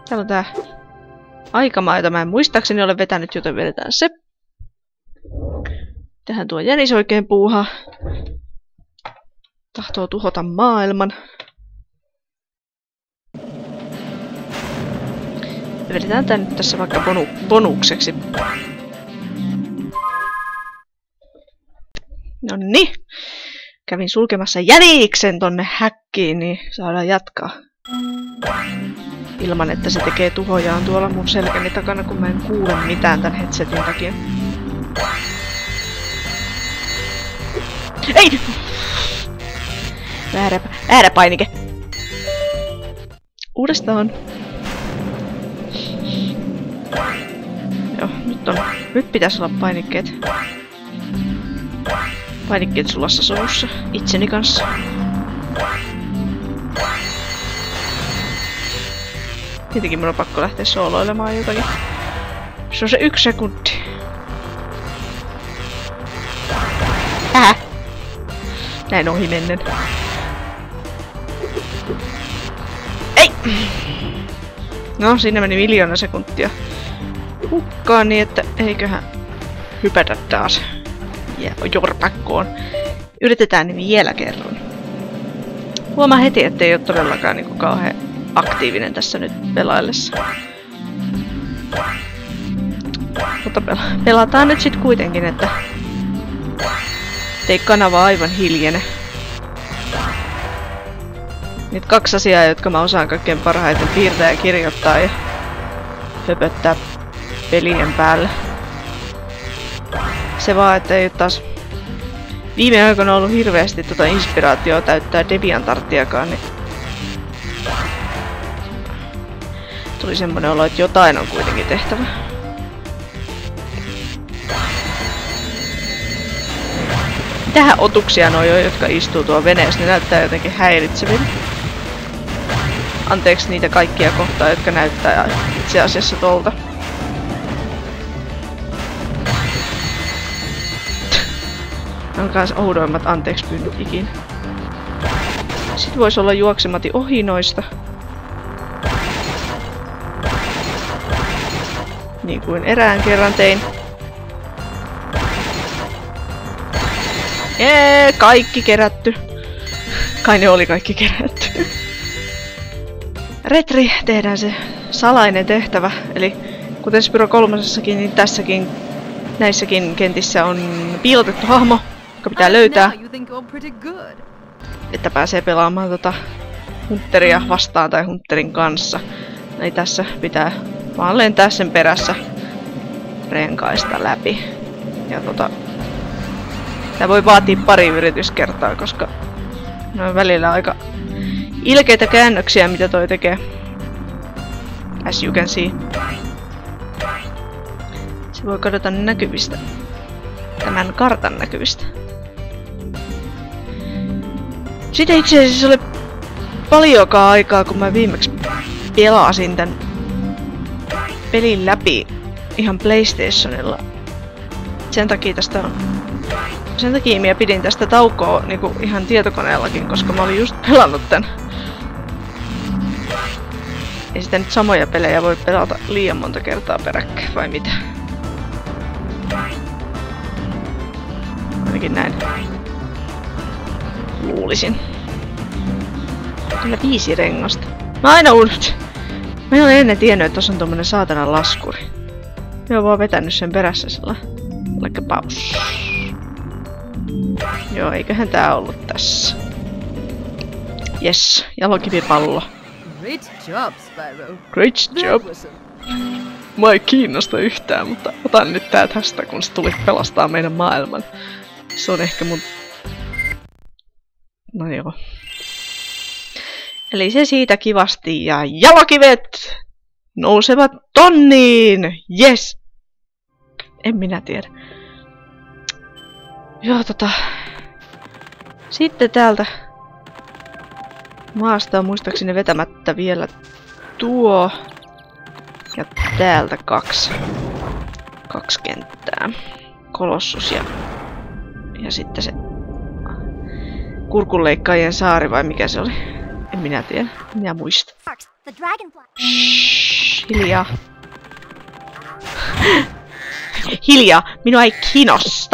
Täällä on tää aikamaa, jota mä en muistaakseni ole vetänyt, joten vedetään se. Tähän tuo jänis oikein puuhaa. Tahtoo tuhota maailman. Vedetään tän nyt tässä vaikka bonukseksi. Nonni. Kävin sulkemassa jäniksen tonne häkkiin, niin saadaan jatkaa. Ilman, että se tekee tuhojaan tuolla mun selkäni takana, kun mä en kuule mitään tän headsetin takia. Ei! Väärä painike. Uudestaan. Joo, nyt pitäisi olla painikkeet. Painikkeet sulassa sovussa. Itseni kanssa. Tietenkin mun on pakko lähteä sooloilemaan jotakin. Se on se 1 sekunti. Näin ohi mennen. Ei! No, siinä meni 1 000 000 sekuntia hukkaan niin, että eiköhän hypätä taas. Ja jorpakkoon. Yritetään vielä kerran. Huomaa heti, ettei ole todellakaan niinku kauhean aktiivinen tässä nyt pelaillessa. Mutta pelataan nyt sit kuitenkin, että ei kanava aivan hiljene. Nyt 2 asiaa, jotka mä osaan kaikkein parhaiten piirtää ja kirjoittaa ja höpöttää pelien päälle. Se vaan, että ei taas viime aikoina ollut hirveästi inspiraatioa täyttää DeviantArtiakaan, niin tuli semmonen olo, että jotain on kuitenkin tehtävä. Mitähän otuksia noi on, jotka istuu tuolla veneessä? Ne näyttää jotenkin häiritseviltä. Anteeksi niitä kaikkia kohtaa, jotka näyttää itse asiassa tolta. Ne on kans oudoimmat anteeksi pyynnöt ikinä. Sitten voisi olla juoksemati ohi noista. Niin kuin erään kerran tein. Jee, kaikki kerätty. Kai ne oli kaikki kerätty. Retri, tehdään se salainen tehtävä. Eli kuten Spyro 3:ssakin, niin tässäkin näissäkin kentissä on piilotettu hahmo, joka pitää löytää. Että pääsee pelaamaan Hunteria vastaan tai Hunterin kanssa. Eli tässä pitää vaan lentää sen perässä renkaista läpi. Ja tää voi vaatia pari yrityskertaa, koska ne on välillä aika ilkeitä käännöksiä, mitä toi tekee. As you can see. Se voi kadota näkyvistä. Tämän kartan näkyvistä. Sitten itse asiassa oli paljonkaan aikaa, kun mä viimeksi pelasin tän pelin läpi ihan PlayStationilla. Sen takia minä pidin tästä taukoa niinku ihan tietokoneellakin, koska mä olin just pelannut tän. Ei sitä nyt samoja pelejä voi pelata liian monta kertaa peräkkäin, vai mitä? Ainakin näin luulisin. Kyllä 5 rengasta. Mä aina unohdin. Mä en ole ennen tiennyt, että tossa on tommonen saatanan laskuri. Mä oon vaan vetänyt sen perässä sellainen. Like a paus. Joo, eiköhän tää ollut tässä. Yes, jalokivipallo. Great job, Spyro. Great job. Mua ei kiinnosta yhtään, mutta otan nyt tää tästä, kun sä tulit pelastaa meidän maailman. Se on ehkä mun... No joo. Eli se siitä kivasti ja jalokivet nousevat tonniin! Yes! En minä tiedä. Joo, sitten täältä maasta on muistaakseni vetämättä vielä tuo. Ja täältä 2 kenttää. Kolossus ja sitten se kurkunleikkaajien saari vai mikä se oli? En minä tiedä. Minä muista. The dragonfly. Shh, hiljaa. Hiljaa! Minua ei kiinnosta!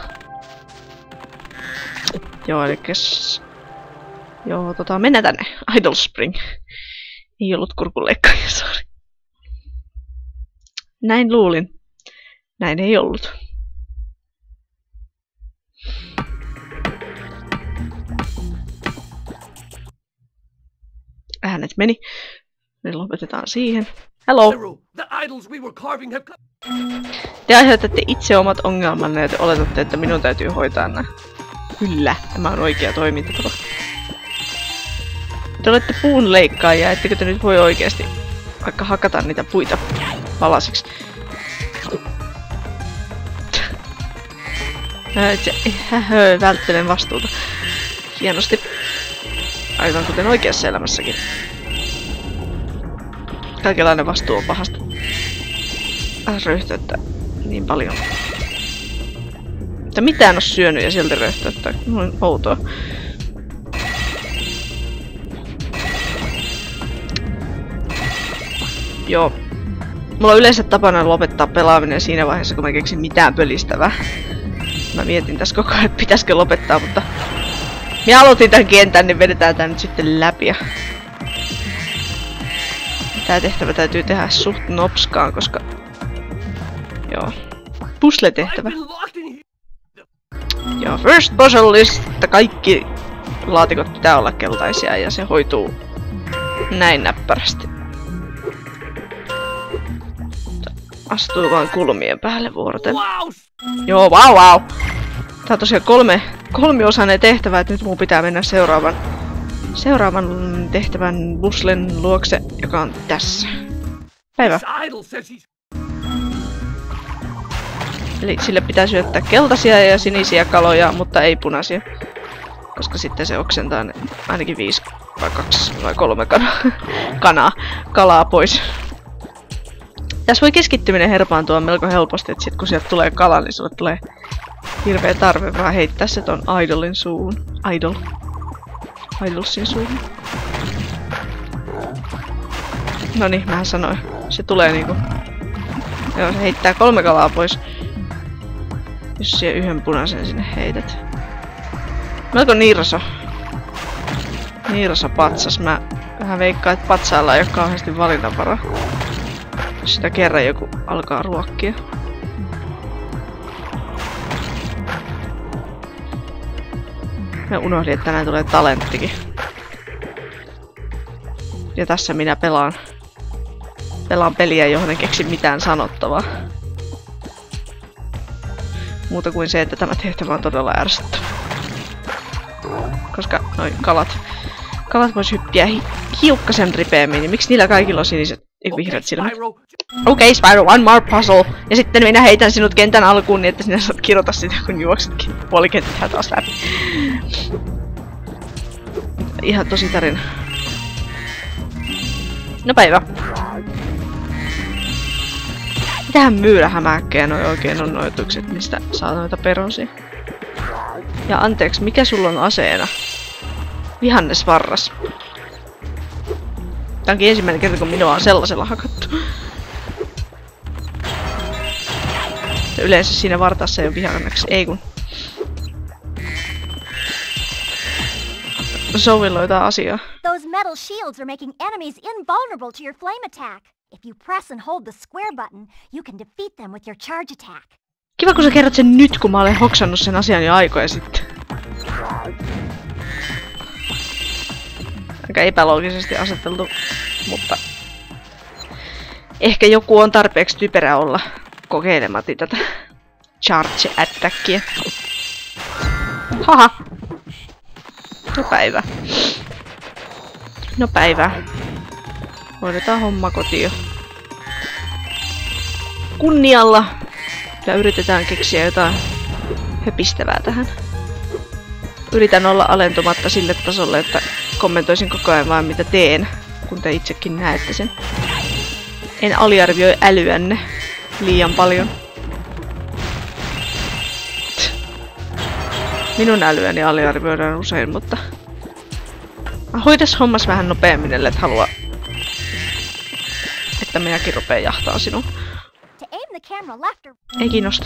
Joo, elikkäs... Joo, mennään tänne. Idle Spring. Ei ollut kurkunleikkaaja, sori. Näin luulin. Näin ei ollut. Äänet meni. Ne lopetetaan siihen. Hello! Te aiheutatte itse omat ongelmanne ja te oletatte, että minun täytyy hoitaa nämä. Kyllä, tämä on oikea toimintatapa. Te olette puunleikkaajia, ettekö te nyt voi oikeesti vaikka hakata niitä puita palasiksi. Välttelen vastuuta. Hienosti. Aivan kuten oikeassa elämässäkin. Kaikenlainen vastuu on pahasta. Röyhtäyttää niin paljon. Mutta mitään on syönyt ja silti röyhtäyttää. Noin outoa. Joo. Mulla on yleensä tapana lopettaa pelaaminen siinä vaiheessa, kun mä keksin mitään pölistävää. Mä mietin tässä koko ajan, että pitäisikö lopettaa, mutta... Minä aloitin tän kentän, niin vedetään tää nyt sitten läpi. Tää tehtävä täytyy tehdä suht nopskaan, koska... Joo. Puzzle-tehtävä. Joo, first puzzle list. Kaikki laatikot pitää olla keltaisia ja se hoituu näin näppärästi. Astuu vaan kulmien päälle vuoroten. Joo, wow! Tää on tosiaan kolmiosainen tehtävä, että nyt mun pitää mennä seuraavan tehtävän puzzlen luokse, joka on tässä. Päivä. Eli sille pitää syöttää keltaisia ja sinisiä kaloja, mutta ei punaisia. Koska sitten se oksentaa ainakin 5 vai 2 vai 3 kalaa pois. Tässä voi keskittyminen herpaantua melko helposti, että sit kun sieltä tulee kala, niin sulle tulee hirveä tarve vaan heittää se ton idolin suuhun. Idolsin suuhun. Noniin, mähän sanoin. Se tulee niinku... Joo, se heittää 3 kalaa pois. Jos siihen yhden punaisen sinne heität. Melko niiraso. Niiraso patsas. Mä vähän veikkaan, että patsailla ei oo kauheasti valinnanvaraa. Jos sitä kerran joku alkaa ruokkia. Mä unohdin, että tänään tulee talenttikin. Ja tässä minä pelaan peliä, johon en keksi mitään sanottavaa. Muuta kuin se, että tämä tehtävä on todella ärsyttävä. Koska noi kalat vois hyppiä hiukkasen ripeämmin, niin miksi niillä kaikilla on siniset vihreät silmät? Okei, Spyro, one more puzzle. Ja sitten minä heitän sinut kentän alkuun niin, että sinä saat kirjoita sitä, kun juoksetkin puolikenttää taas läpi. Ihan tosi tarina. No päivä. Mitähän myyrähämäkkejä noi oikein on noitukset, mistä saa noita perosia? Ja anteeksi, mikä sulla on aseena? Vihannesvarras. Tää onkin ensimmäinen kerta, kun minua on sellaisella hakattu. Yleensä siinä vartassa ei ole vihanneksi, ei kun. Zoe löytää asiaa. Those metal shields are making enemies invulnerable to your flame attack. If you press and hold the square button, you can defeat them with your charge attack. Kiva, kun sä kerrot sen nyt, kun mä olen hoksannut sen asian jo aikoja sitten. Aika epäloogisesti aseteltu, mutta... Ehkä joku on tarpeeksi typerä olla kokeilematta tätä charge attackia. Haha! No päivä. No päivä. Hoidetaan homma kotiin. Kunnialla. Ja yritetään keksiä jotain höpistävää tähän. Yritän olla alentumatta sille tasolle, että kommentoisin koko ajan vaan mitä teen, kun te itsekin näette sen. En aliarvioi älyänne liian paljon. Minun älyäni aliarvioidaan usein, mutta... Hoidas hommas vähän nopeammin, ellei halua sitten minäkin rupeen jahtaan sinua. To aim the camera left or Ei kiinnosta.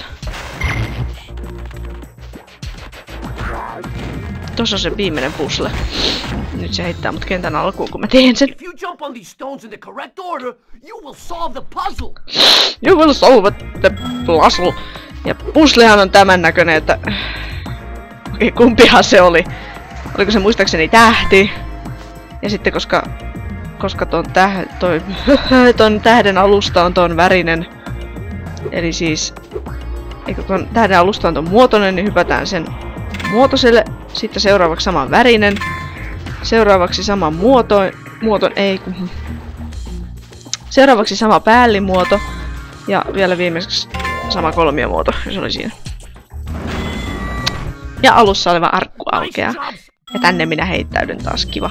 Tuossa on se viimeinen puzzle. Nyt se heittää mut kentän alkuun, kun mä teen sen. If you jump on these stones in the correct order, you will solve the puzzle. You will solve the puzzle. Ja puzzlehan on tämän näköinen, että... Okei, kumpihan se oli? Oliko se muistaakseni tähti? Ja sitten koska ton tähden alusta on ton värinen. Eli siis... Eikö ton tähden alusta on ton muotoinen, niin hypätään sen muotoiselle. Sitten seuraavaksi saman värinen. Seuraavaksi sama Seuraavaksi sama päällimuoto. Ja vielä viimeiseksi sama kolmiomuoto, ja se oli siinä. Ja alussa oleva arkku aukeaa. Ja tänne minä heittäydyn taas, kiva.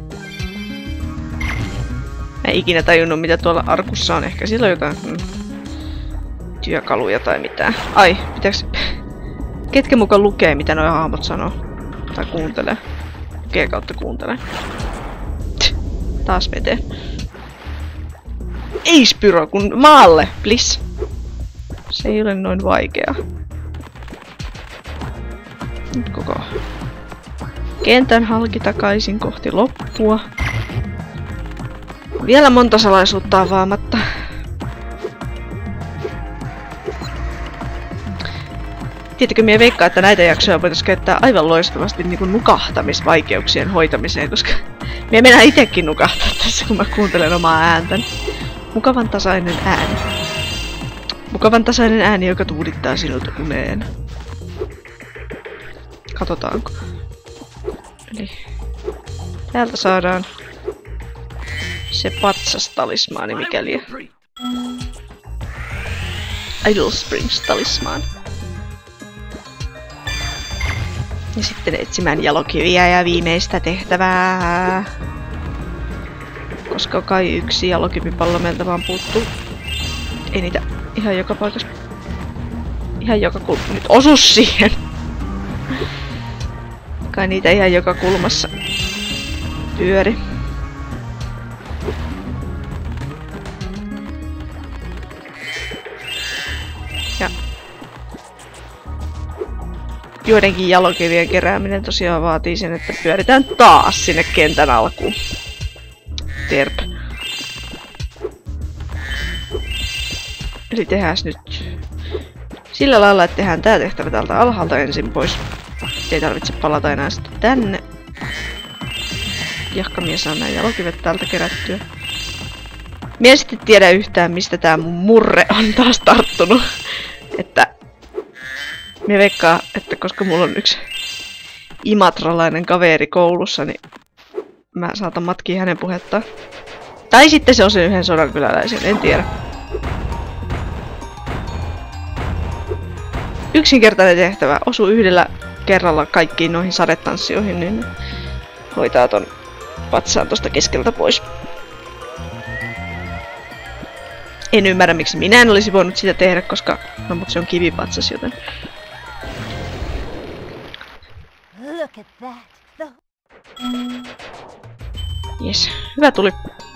Mä en ikinä tajunnut mitä tuolla arkussa on, ehkä sillä on jotain työkaluja tai mitään. Ai, pitääks... Ketkä mukaan lukee mitä nuo hahmot sanoo? Tai kuuntelee. Lukee kautta kuuntelee. Taas veteen. Ei Spyro, kun maalle, please. Se ei ole noin vaikeaa. Nyt koko kentän halki takaisin kohti loppua. Vielä monta salaisuutta avaamatta. Tiedätkö, minä veikkaan, että näitä jaksoja voitaisiin käyttää aivan loistavasti niin kuin nukahtamisvaikeuksien hoitamiseen, koska minä mennään itsekin nukahtaa tässä, kun mä kuuntelen omaa ääntäni. Mukavan tasainen ääni. Mukavan tasainen ääni, joka tuudittaa sinut uneen. Katsotaanko. Eli täältä saadaan se patsastalismaani, mikäli Idle Springs talismaan. Ja sitten etsimään jalokiviä ja viimeistä tehtävää. Koska kai yksi jalokivipallo meiltä vaan puuttuu. Ei niitä ihan joka paikassa. Ihan joka kulmassa. Nyt osu siihen! Kai niitä ihan joka kulmassa pyöri. Ja joidenkin jalokivien kerääminen tosiaan vaatii sen, että pyöritään taas sinne kentän alkuun. Terp. Eli tehdään nyt sillä lailla, että tehdään tää tehtävä täältä alhaalta ensin pois. Ei tarvitse palata enää sitten tänne. Jahka mies saa nämä jalokivet täältä kerättyä. Mie en sitten tiedä yhtään, mistä tää mun murre on taas tarttunut. Että mie veikkaa, että koska mulla on yksi imatralainen kaveri koulussa, niin mä saatan matkia hänen puhettaan. Tai sitten se on sen yhden sodankyläläisen, en tiedä. Yksinkertainen tehtävä. Osu yhdellä kerralla kaikkiin noihin sadetanssioihin, niin hoitaa ton patsaan tosta keskeltä pois. En ymmärrä miksi minä en olisi voinut sitä tehdä, koska no mut se on kivipatsas, joten... look at that. Jes, hyvä tuli.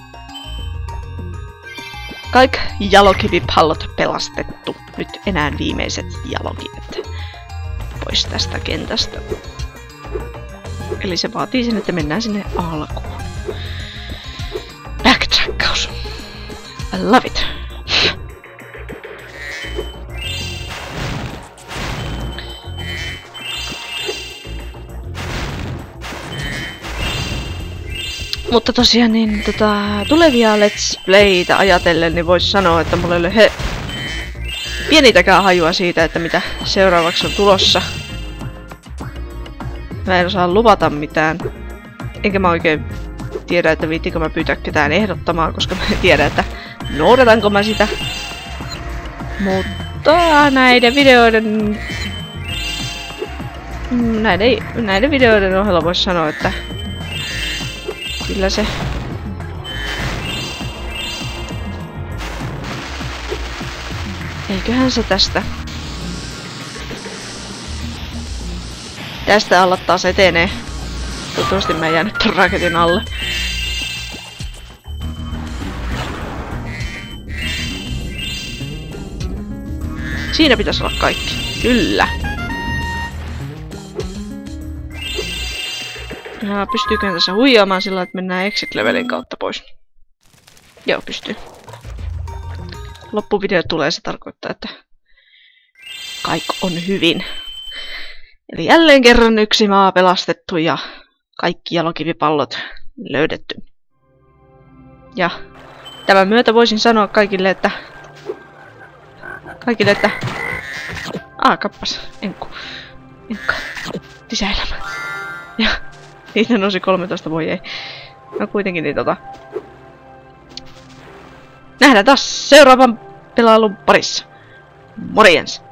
Kaikki jalokivipallot pelastettu. Nyt enää viimeiset jalokivet pois tästä kentästä. Eli se vaatii sen, että mennään sinne alkuun. Backtrackkaus. I love it. Mutta tosiaan niin tulevia Let's Playtä ajatellen, niin voisi sanoa, että mulla ei ole pienitäkään hajua siitä, että mitä seuraavaksi on tulossa. Mä en osaa luvata mitään. Enkä mä oikein tiedä, että viittikö mä pyytää ketään ehdottamaan, koska mä en tiedä, että noudatanko mä sitä. Mutta näiden videoiden ohella voisi sanoa, että kyllä se eiköhän se tästä alla taas etenee. Toivottavasti mä en jäänyt ton raketin alle. Siinä pitäisi olla kaikki. Kyllä. Ja pystyykö tässä huijaamaan sillä, että mennään exit-levelin kautta pois? Joo, pystyy. Loppuvideo tulee, se tarkoittaa, että kaikki on hyvin. Eli jälleen kerran yksi maa pelastettu ja kaikki jalokivipallot löydetty. Ja tämän myötä voisin sanoa kaikille, että... kappas, enkka. Lisäelämä. Ja niitä nousi 13, voi ei. No kuitenkin niin nähdään taas seuraavan pelailun parissa. Morjens!